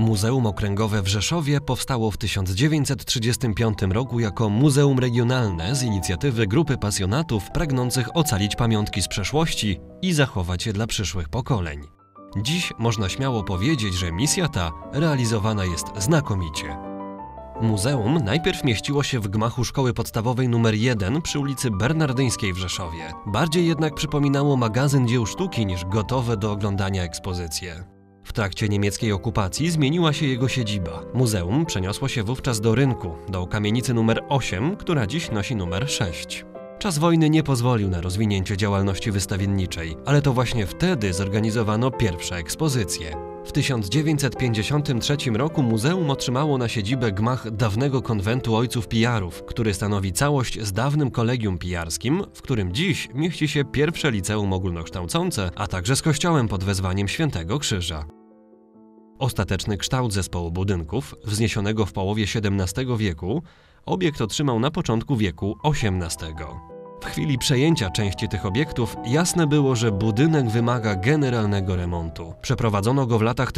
Muzeum Okręgowe w Rzeszowie powstało w 1935 roku jako muzeum regionalne z inicjatywy grupy pasjonatów pragnących ocalić pamiątki z przeszłości i zachować je dla przyszłych pokoleń. Dziś można śmiało powiedzieć, że misja ta realizowana jest znakomicie. Muzeum najpierw mieściło się w gmachu szkoły podstawowej nr 1 przy ulicy Bernardyńskiej w Rzeszowie. Bardziej jednak przypominało magazyn dzieł sztuki niż gotowe do oglądania ekspozycje. W trakcie niemieckiej okupacji zmieniła się jego siedziba. Muzeum przeniosło się wówczas do rynku, do kamienicy nr 8, która dziś nosi numer 6. Czas wojny nie pozwolił na rozwinięcie działalności wystawienniczej, ale to właśnie wtedy zorganizowano pierwsze ekspozycje. W 1953 roku muzeum otrzymało na siedzibę gmach dawnego konwentu ojców pijarów, który stanowi całość z dawnym kolegium pijarskim, w którym dziś mieści się pierwsze liceum ogólnokształcące, a także z kościołem pod wezwaniem Świętego Krzyża. Ostateczny kształt zespołu budynków, wzniesionego w połowie XVII wieku, obiekt otrzymał na początku wieku XVIII. W chwili przejęcia części tych obiektów jasne było, że budynek wymaga generalnego remontu. Przeprowadzono go w latach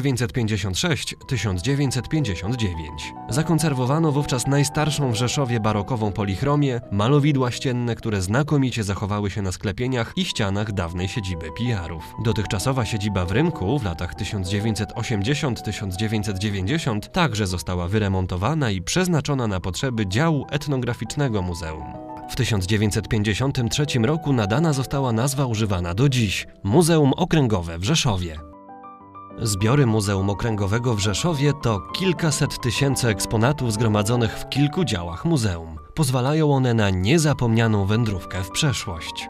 1956–1959. Zakonserwowano wówczas najstarszą w Rzeszowie barokową polichromię, malowidła ścienne, które znakomicie zachowały się na sklepieniach i ścianach dawnej siedziby pijarów. Dotychczasowa siedziba w rynku w latach 1980–1990 także została wyremontowana i przeznaczona na potrzeby działu etnograficznego muzeum. W 1953 roku nadana została nazwa używana do dziś – Muzeum Okręgowe w Rzeszowie. Zbiory Muzeum Okręgowego w Rzeszowie to kilkaset tysięcy eksponatów zgromadzonych w kilku działach muzeum. Pozwalają one na niezapomnianą wędrówkę w przeszłość.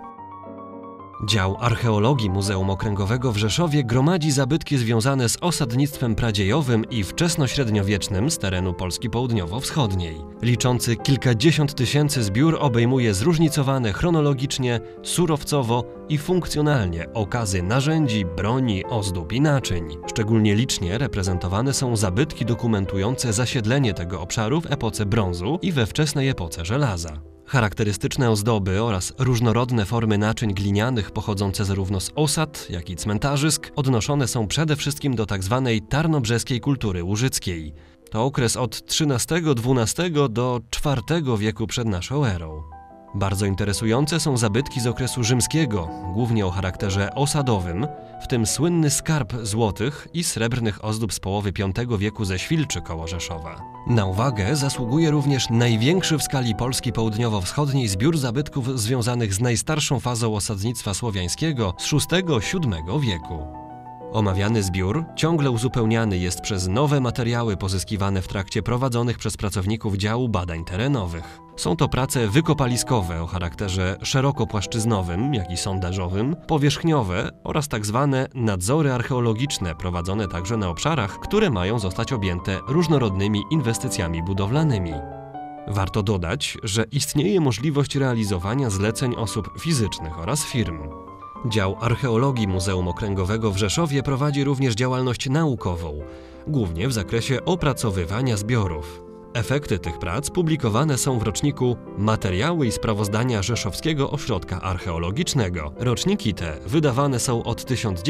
Dział Archeologii Muzeum Okręgowego w Rzeszowie gromadzi zabytki związane z osadnictwem pradziejowym i wczesnośredniowiecznym z terenu Polski południowo-wschodniej. Liczący kilkadziesiąt tysięcy zbiór obejmuje zróżnicowane chronologicznie, surowcowo i funkcjonalnie okazy narzędzi, broni, ozdób i naczyń. Szczególnie licznie reprezentowane są zabytki dokumentujące zasiedlenie tego obszaru w epoce brązu i we wczesnej epoce żelaza. Charakterystyczne ozdoby oraz różnorodne formy naczyń glinianych pochodzące zarówno z osad, jak i cmentarzysk odnoszone są przede wszystkim do tzw. tarnobrzeskiej kultury łużyckiej. To okres od XIII-XII do IV wieku przed naszą erą. Bardzo interesujące są zabytki z okresu rzymskiego, głównie o charakterze osadowym, w tym słynny skarb złotych i srebrnych ozdób z połowy V wieku ze Świlczy koło Rzeszowa. Na uwagę zasługuje również największy w skali Polski południowo-wschodniej zbiór zabytków związanych z najstarszą fazą osadnictwa słowiańskiego z VI-VII wieku. Omawiany zbiór ciągle uzupełniany jest przez nowe materiały pozyskiwane w trakcie prowadzonych przez pracowników działu badań terenowych. Są to prace wykopaliskowe o charakterze szerokopłaszczyznowym, jak i sondażowym, powierzchniowe oraz tzw. nadzory archeologiczne prowadzone także na obszarach, które mają zostać objęte różnorodnymi inwestycjami budowlanymi. Warto dodać, że istnieje możliwość realizowania zleceń osób fizycznych oraz firm. Dział Archeologii Muzeum Okręgowego w Rzeszowie prowadzi również działalność naukową, głównie w zakresie opracowywania zbiorów. Efekty tych prac publikowane są w roczniku Materiały i sprawozdania Rzeszowskiego Ośrodka Archeologicznego. Roczniki te wydawane są od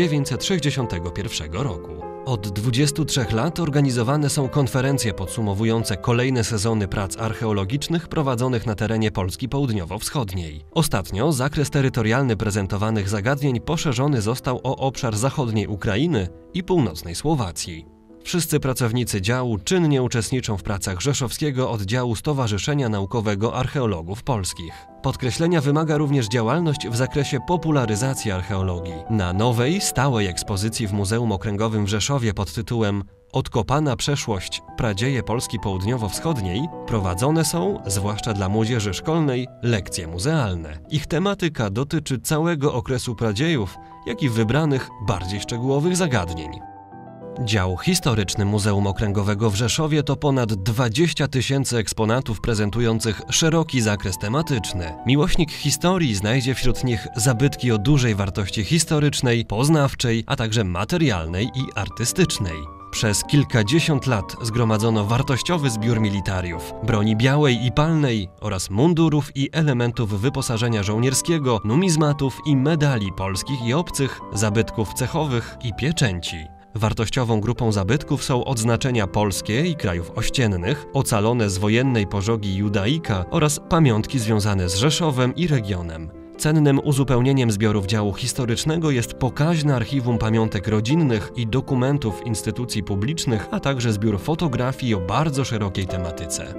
1961 roku. Od 23 lat organizowane są konferencje podsumowujące kolejne sezony prac archeologicznych prowadzonych na terenie Polski południowo-wschodniej. Ostatnio zakres terytorialny prezentowanych zagadnień poszerzony został o obszar zachodniej Ukrainy i północnej Słowacji. Wszyscy pracownicy działu czynnie uczestniczą w pracach Rzeszowskiego Oddziału Stowarzyszenia Naukowego Archeologów Polskich. Podkreślenia wymaga również działalność w zakresie popularyzacji archeologii. Na nowej, stałej ekspozycji w Muzeum Okręgowym w Rzeszowie pod tytułem Odkopana przeszłość – Pradzieje Polski Południowo-Wschodniej prowadzone są, zwłaszcza dla młodzieży szkolnej, lekcje muzealne. Ich tematyka dotyczy całego okresu pradziejów, jak i wybranych, bardziej szczegółowych zagadnień. Dział historyczny Muzeum Okręgowego w Rzeszowie to ponad 20 tysięcy eksponatów prezentujących szeroki zakres tematyczny. Miłośnik historii znajdzie wśród nich zabytki o dużej wartości historycznej, poznawczej, a także materialnej i artystycznej. Przez kilkadziesiąt lat zgromadzono wartościowy zbiór militariów, broni białej i palnej oraz mundurów i elementów wyposażenia żołnierskiego, numizmatów i medali polskich i obcych, zabytków cechowych i pieczęci. Wartościową grupą zabytków są odznaczenia polskie i krajów ościennych, ocalone z wojennej pożogi judaika oraz pamiątki związane z Rzeszowem i regionem. Cennym uzupełnieniem zbiorów działu historycznego jest pokaźne archiwum pamiątek rodzinnych i dokumentów instytucji publicznych, a także zbiór fotografii o bardzo szerokiej tematyce.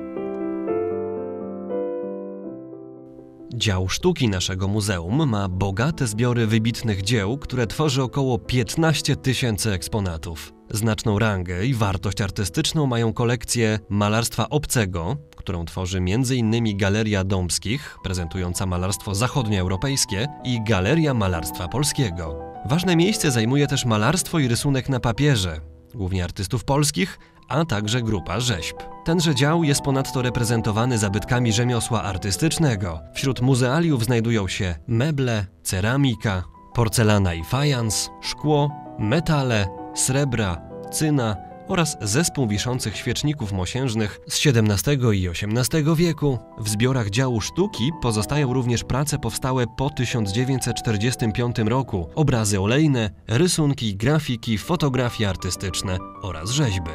Dział sztuki naszego muzeum ma bogate zbiory wybitnych dzieł, które tworzy około 15 000 eksponatów. Znaczną rangę i wartość artystyczną mają kolekcje malarstwa obcego, którą tworzy m.in. Galeria Dąbskich, prezentująca malarstwo zachodnioeuropejskie, i Galeria Malarstwa Polskiego. Ważne miejsce zajmuje też malarstwo i rysunek na papierze, głównie artystów polskich, a także grupa rzeźb. Tenże dział jest ponadto reprezentowany zabytkami rzemiosła artystycznego. Wśród muzealiów znajdują się meble, ceramika, porcelana i fajans, szkło, metale, srebra, cyna oraz zespół wiszących świeczników mosiężnych z XVII i XVIII wieku. W zbiorach działu sztuki pozostają również prace powstałe po 1945 roku, obrazy olejne, rysunki, grafiki, fotografie artystyczne oraz rzeźby.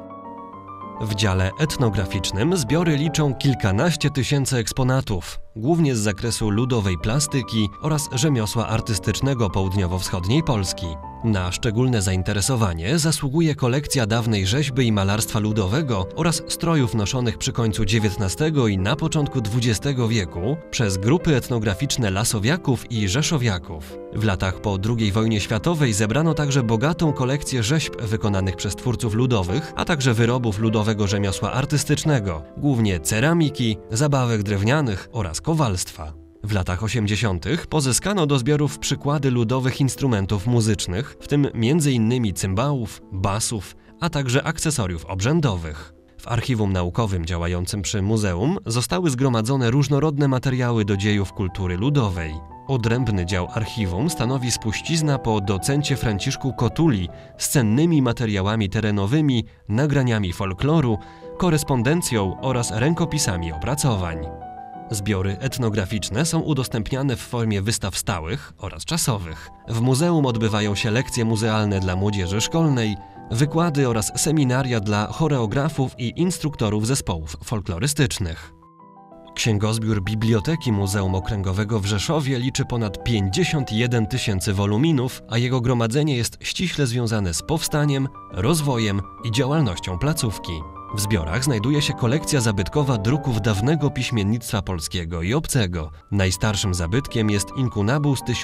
W dziale etnograficznym zbiory liczą kilkanaście tysięcy eksponatów, głównie z zakresu ludowej plastyki oraz rzemiosła artystycznego południowo-wschodniej Polski. Na szczególne zainteresowanie zasługuje kolekcja dawnej rzeźby i malarstwa ludowego oraz strojów noszonych przy końcu XIX i na początku XX wieku przez grupy etnograficzne Lasowiaków i Rzeszowiaków. W latach po II wojnie światowej zebrano także bogatą kolekcję rzeźb wykonanych przez twórców ludowych, a także wyrobów ludowego rzemiosła artystycznego, głównie ceramiki, zabawek drewnianych oraz kowalstwa. W latach 80. pozyskano do zbiorów przykłady ludowych instrumentów muzycznych, w tym m.in. cymbałów, basów, a także akcesoriów obrzędowych. W archiwum naukowym działającym przy muzeum zostały zgromadzone różnorodne materiały do dziejów kultury ludowej. Odrębny dział archiwum stanowi spuścizna po docencie Franciszku Kotuli z cennymi materiałami terenowymi, nagraniami folkloru, korespondencją oraz rękopisami opracowań. Zbiory etnograficzne są udostępniane w formie wystaw stałych oraz czasowych. W muzeum odbywają się lekcje muzealne dla młodzieży szkolnej, wykłady oraz seminaria dla choreografów i instruktorów zespołów folklorystycznych. Księgozbiór Biblioteki Muzeum Okręgowego w Rzeszowie liczy ponad 51 000 woluminów, a jego gromadzenie jest ściśle związane z powstaniem, rozwojem i działalnością placówki. W zbiorach znajduje się kolekcja zabytkowa druków dawnego piśmiennictwa polskiego i obcego. Najstarszym zabytkiem jest inkunabul z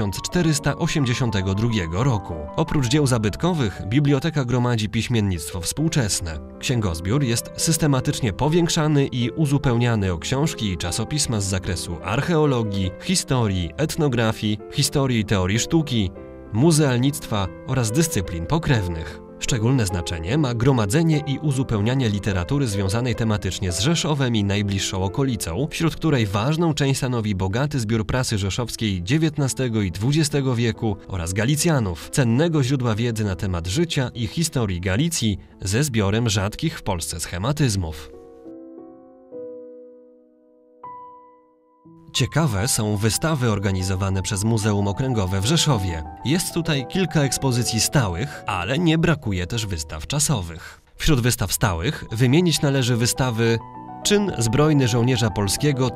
1482 roku. Oprócz dzieł zabytkowych, biblioteka gromadzi piśmiennictwo współczesne. Księgozbiór jest systematycznie powiększany i uzupełniany o książki i czasopisma z zakresu archeologii, historii, etnografii, historii i teorii sztuki, muzealnictwa oraz dyscyplin pokrewnych. Szczególne znaczenie ma gromadzenie i uzupełnianie literatury związanej tematycznie z Rzeszowem i najbliższą okolicą, wśród której ważną część stanowi bogaty zbiór prasy rzeszowskiej XIX i XX wieku oraz Galicjanów, cennego źródła wiedzy na temat życia i historii Galicji ze zbiorem rzadkich w Polsce schematyzmów. Ciekawe są wystawy organizowane przez Muzeum Okręgowe w Rzeszowie. Jest tutaj kilka ekspozycji stałych, ale nie brakuje też wystaw czasowych. Wśród wystaw stałych wymienić należy wystawy Czyn zbrojny żołnierza polskiego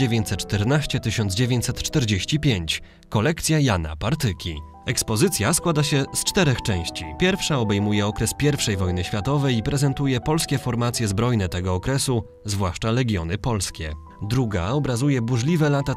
1914-1945, kolekcja Jana Partyki. Ekspozycja składa się z 4 części. Pierwsza obejmuje okres I wojny światowej i prezentuje polskie formacje zbrojne tego okresu, zwłaszcza legiony polskie. Druga obrazuje burzliwe lata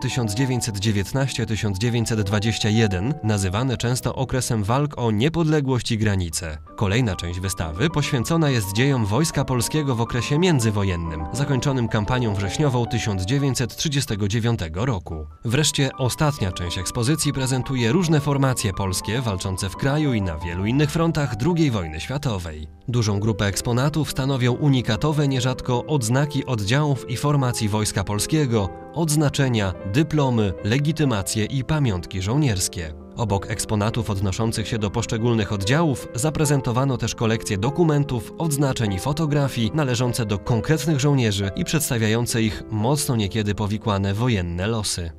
1919-1921, nazywane często okresem walk o niepodległość i granice. Kolejna część wystawy poświęcona jest dziejom Wojska Polskiego w okresie międzywojennym, zakończonym kampanią wrześniową 1939 roku. Wreszcie ostatnia część ekspozycji prezentuje różne formacje polskie walczące w kraju i na wielu innych frontach II wojny światowej. Dużą grupę eksponatów stanowią unikatowe nierzadko odznaki oddziałów i formacji Wojska Polskiego, odznaczenia, dyplomy, legitymacje i pamiątki żołnierskie. Obok eksponatów odnoszących się do poszczególnych oddziałów zaprezentowano też kolekcje dokumentów, odznaczeń i fotografii należące do konkretnych żołnierzy i przedstawiające ich mocno niekiedy powikłane wojenne losy.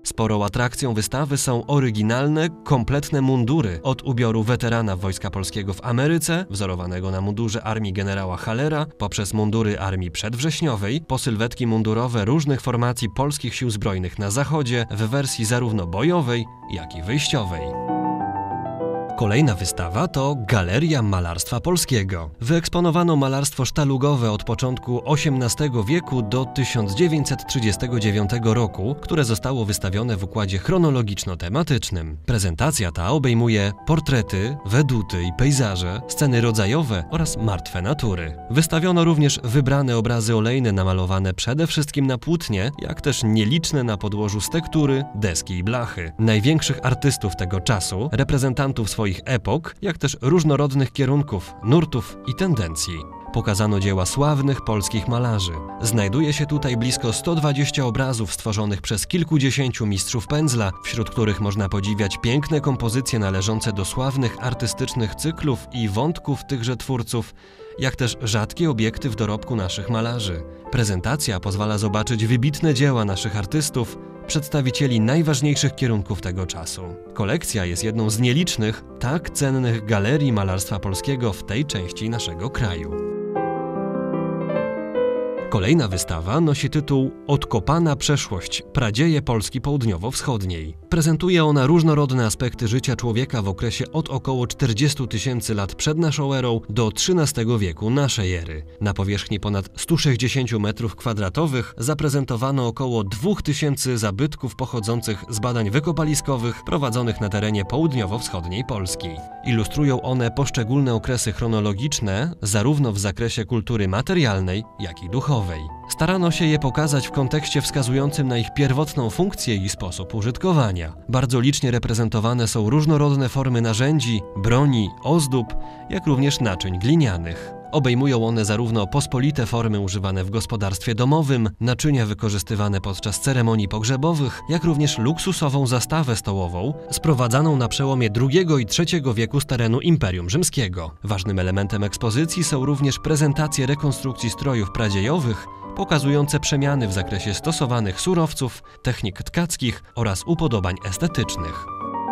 Sporą atrakcją wystawy są oryginalne, kompletne mundury, od ubioru weterana Wojska Polskiego w Ameryce, wzorowanego na mundurze armii generała Hallera, poprzez mundury armii przedwrześniowej, po sylwetki mundurowe różnych formacji polskich sił zbrojnych na zachodzie w wersji zarówno bojowej, jak i wyjściowej. Kolejna wystawa to Galeria Malarstwa Polskiego. Wyeksponowano malarstwo sztalugowe od początku XVIII wieku do 1939 roku, które zostało wystawione w układzie chronologiczno-tematycznym. Prezentacja ta obejmuje portrety, weduty i pejzaże, sceny rodzajowe oraz martwe natury. Wystawiono również wybrane obrazy olejne namalowane przede wszystkim na płótnie, jak też nieliczne na podłożu z tektury, deski i blachy. Największych artystów tego czasu, reprezentantów swoich epok, jak też różnorodnych kierunków, nurtów i tendencji. Pokazano dzieła sławnych polskich malarzy. Znajduje się tutaj blisko 120 obrazów stworzonych przez kilkudziesięciu mistrzów pędzla, wśród których można podziwiać piękne kompozycje należące do sławnych artystycznych cyklów i wątków tychże twórców, jak też rzadkie obiekty w dorobku naszych malarzy. Prezentacja pozwala zobaczyć wybitne dzieła naszych artystów, przedstawicieli najważniejszych kierunków tego czasu. Kolekcja jest jedną z nielicznych, tak cennych galerii malarstwa polskiego w tej części naszego kraju. Kolejna wystawa nosi tytuł Odkopana przeszłość – Pradzieje Polski Południowo-Wschodniej. Prezentuje ona różnorodne aspekty życia człowieka w okresie od około 40 000 lat przed naszą erą do XIII wieku naszej ery. Na powierzchni ponad 160 m2 zaprezentowano około 2000 zabytków pochodzących z badań wykopaliskowych prowadzonych na terenie południowo-wschodniej Polski. Ilustrują one poszczególne okresy chronologiczne, zarówno w zakresie kultury materialnej, jak i duchowej. Starano się je pokazać w kontekście wskazującym na ich pierwotną funkcję i sposób użytkowania. Bardzo licznie reprezentowane są różnorodne formy narzędzi, broni, ozdób, jak również naczyń glinianych. Obejmują one zarówno pospolite formy używane w gospodarstwie domowym, naczynia wykorzystywane podczas ceremonii pogrzebowych, jak również luksusową zastawę stołową, sprowadzaną na przełomie II i III wieku z terenu Imperium Rzymskiego. Ważnym elementem ekspozycji są również prezentacje rekonstrukcji strojów pradziejowych, pokazujące przemiany w zakresie stosowanych surowców, technik tkackich oraz upodobań estetycznych.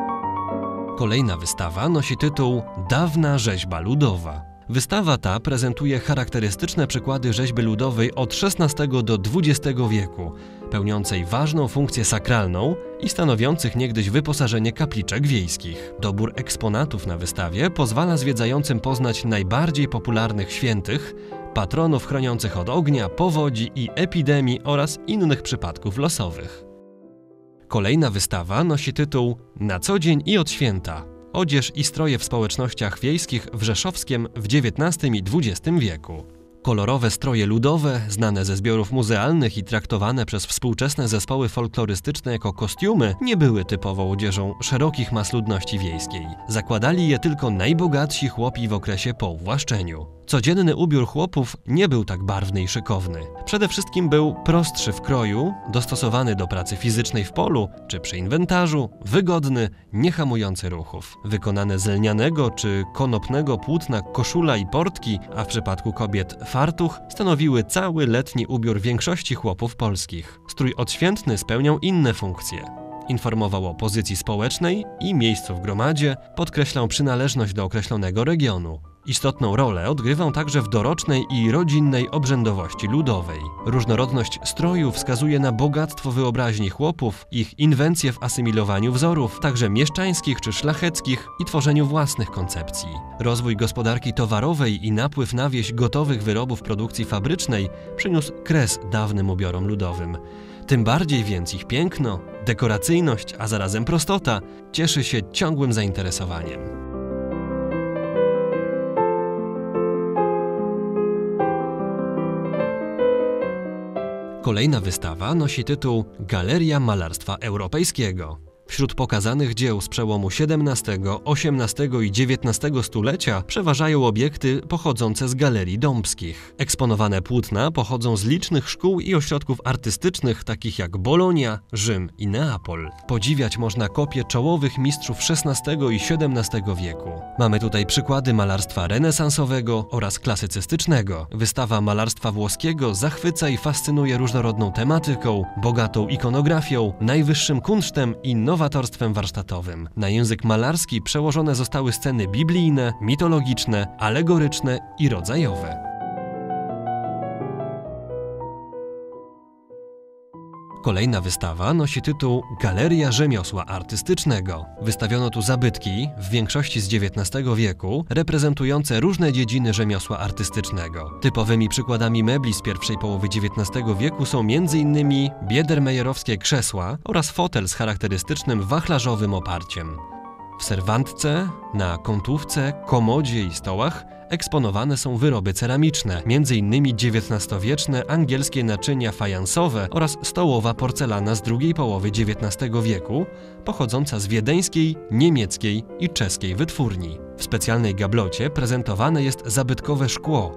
Kolejna wystawa nosi tytuł Dawna rzeźba ludowa. Wystawa ta prezentuje charakterystyczne przykłady rzeźby ludowej od XVI do XX wieku, pełniącej ważną funkcję sakralną i stanowiących niegdyś wyposażenie kapliczek wiejskich. Dobór eksponatów na wystawie pozwala zwiedzającym poznać najbardziej popularnych świętych, patronów chroniących od ognia, powodzi i epidemii oraz innych przypadków losowych. Kolejna wystawa nosi tytuł Na co dzień i od święta. Odzież i stroje w społecznościach wiejskich w Rzeszowskiem w XIX i XX wieku. Kolorowe stroje ludowe, znane ze zbiorów muzealnych i traktowane przez współczesne zespoły folklorystyczne jako kostiumy, nie były typową odzieżą szerokich mas ludności wiejskiej. Zakładali je tylko najbogatsi chłopi w okresie po uwłaszczeniu. Codzienny ubiór chłopów nie był tak barwny i szykowny. Przede wszystkim był prostszy w kroju, dostosowany do pracy fizycznej w polu czy przy inwentarzu, wygodny, nie hamujący ruchów. Wykonane z lnianego czy konopnego płótna koszula i portki, a w przypadku kobiet fartuch, stanowiły cały letni ubiór większości chłopów polskich. Strój odświętny spełniał inne funkcje. Informował o pozycji społecznej i miejscu w gromadzie, podkreślał przynależność do określonego regionu. Istotną rolę odgrywał także w dorocznej i rodzinnej obrzędowości ludowej. Różnorodność stroju wskazuje na bogactwo wyobraźni chłopów, ich inwencje w asymilowaniu wzorów, także mieszczańskich czy szlacheckich i tworzeniu własnych koncepcji. Rozwój gospodarki towarowej i napływ na wieś gotowych wyrobów produkcji fabrycznej przyniósł kres dawnym ubiorom ludowym. Tym bardziej więc ich piękno, dekoracyjność, a zarazem prostota cieszy się ciągłym zainteresowaniem. Kolejna wystawa nosi tytuł Galeria Malarstwa Europejskiego. W Wśród pokazanych dzieł z przełomu XVII, XVIII i XIX stulecia przeważają obiekty pochodzące z galerii dąbskich. Eksponowane płótna pochodzą z licznych szkół i ośrodków artystycznych takich jak Bolonia, Rzym i Neapol. Podziwiać można kopie czołowych mistrzów XVI i XVII wieku. Mamy tutaj przykłady malarstwa renesansowego oraz klasycystycznego. Wystawa malarstwa włoskiego zachwyca i fascynuje różnorodną tematyką, bogatą ikonografią, najwyższym kunsztem i nowatorstwem warsztatowym. Na język malarski przełożone zostały sceny biblijne, mitologiczne, alegoryczne i rodzajowe. Kolejna wystawa nosi tytuł Galeria Rzemiosła Artystycznego. Wystawiono tu zabytki, w większości z XIX wieku, reprezentujące różne dziedziny rzemiosła artystycznego. Typowymi przykładami mebli z pierwszej połowy XIX wieku są m.in. biedermejerowskie krzesła oraz fotel z charakterystycznym wachlarzowym oparciem. W serwantce, na kątówce, komodzie i stołach eksponowane są wyroby ceramiczne, m.in. XIX-wieczne angielskie naczynia fajansowe oraz stołowa porcelana z drugiej połowy XIX wieku, pochodząca z wiedeńskiej, niemieckiej i czeskiej wytwórni. W specjalnej gablocie prezentowane jest zabytkowe szkło,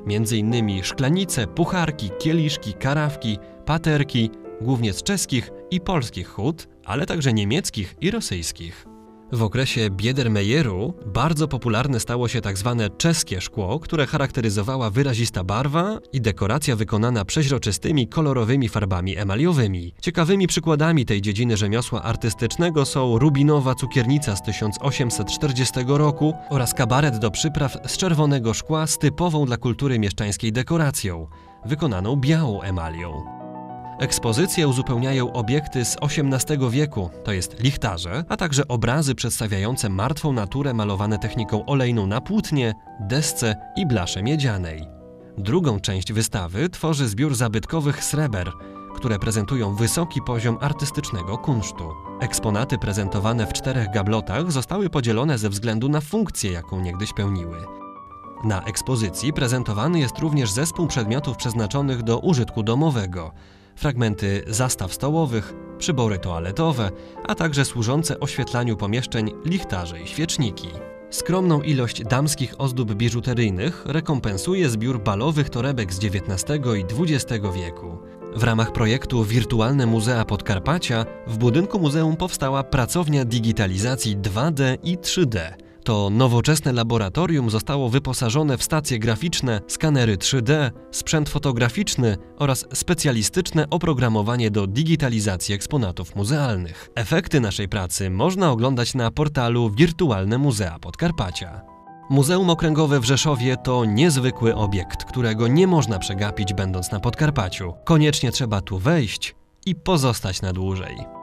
m.in. szklanice, pucharki, kieliszki, karawki, paterki, głównie z czeskich i polskich hut, ale także niemieckich i rosyjskich. W okresie Biedermejeru bardzo popularne stało się tzw. czeskie szkło, które charakteryzowała wyrazista barwa i dekoracja wykonana przeźroczystymi, kolorowymi farbami emaliowymi. Ciekawymi przykładami tej dziedziny rzemiosła artystycznego są rubinowa cukiernica z 1840 roku oraz kabaret do przypraw z czerwonego szkła z typową dla kultury mieszczańskiej dekoracją, wykonaną białą emalią. Ekspozycje uzupełniają obiekty z XVIII wieku, to jest lichtarze, a także obrazy przedstawiające martwą naturę malowane techniką olejną na płótnie, desce i blasze miedzianej. Drugą część wystawy tworzy zbiór zabytkowych sreber, które prezentują wysoki poziom artystycznego kunsztu. Eksponaty prezentowane w 4 gablotach zostały podzielone ze względu na funkcję, jaką niegdyś pełniły. Na ekspozycji prezentowany jest również zespół przedmiotów przeznaczonych do użytku domowego, fragmenty zastaw stołowych, przybory toaletowe, a także służące oświetlaniu pomieszczeń lichtarze i świeczniki. Skromną ilość damskich ozdób biżuteryjnych rekompensuje zbiór balowych torebek z XIX i XX wieku. W ramach projektu Wirtualne Muzea Podkarpacia w budynku muzeum powstała pracownia digitalizacji 2D i 3D. To nowoczesne laboratorium zostało wyposażone w stacje graficzne, skanery 3D, sprzęt fotograficzny oraz specjalistyczne oprogramowanie do digitalizacji eksponatów muzealnych. Efekty naszej pracy można oglądać na portalu Wirtualne Muzea Podkarpacia. Muzeum Okręgowe w Rzeszowie to niezwykły obiekt, którego nie można przegapić będąc na Podkarpaciu. Koniecznie trzeba tu wejść i pozostać na dłużej.